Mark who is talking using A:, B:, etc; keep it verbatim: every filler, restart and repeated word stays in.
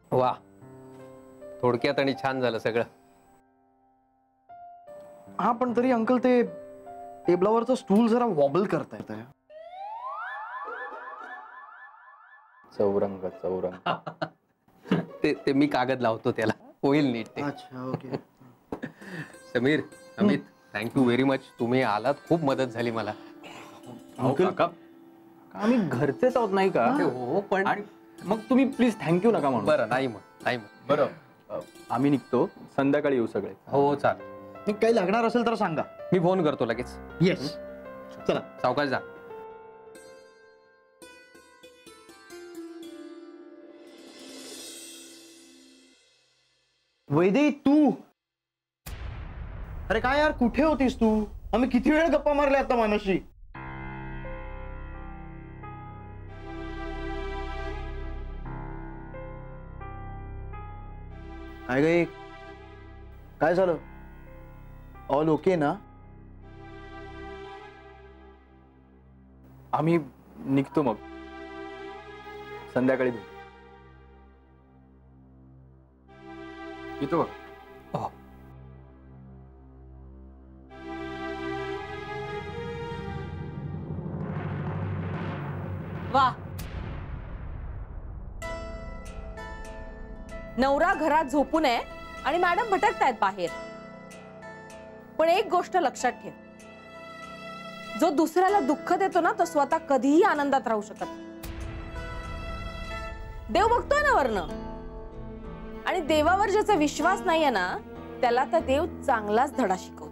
A: वा, थोडक्यात आणि छान झालं सगळं.
B: हा पण तरी अंकल ते टेबलावरचं स्टूल जरा वॉबल करता येत.
A: चौरंग चौरंग ते ते मी कागद लावतो त्याला, होईल नीट ते.
B: अच्छा okay.
A: Sameer, Amit, thank you very much. तुम्ही आलात, खूप मदत झाली मला.
B: अंकल का आम्ही घरचेच आहोत नाही का?
A: हो पण
B: मग तुम्ही प्लीज थँक्यू नका म्हणू.
A: बरं नाही मग, नाही मग.
B: बरं आम्ही निघतो, संध्याकाळी येऊ सगळे.
A: हो चालेल.
B: काही लागणार असेल तर सांगा,
A: मी फोन करतो लगेच.
B: येस. चला
A: सावकाश जा.
B: वैदेही तू, अरे काय यार कुठे होतीस तू? आम्ही किती वेळ गप्पा मारल्या आता मानसी. काय गे, काय झालं? ऑल ओके ना?
C: आम्ही निघतो मग, संध्याकाळी भेटू. येतो बघ.
D: वा, नवरा घरात झोपून आहे आणि मॅडम भटकतायत बाहेर. पण एक गोष्ट लक्षात ठेव, जो दुसऱ्याला दुःख देतो ना तो स्वतः कधीही आनंदात राहू शकत. देव बघतोय ना वरनं, आणि देवावर ज्याचा विश्वास नाहीये ना त्याला तर देव चांगलाच धडा शिकवतो.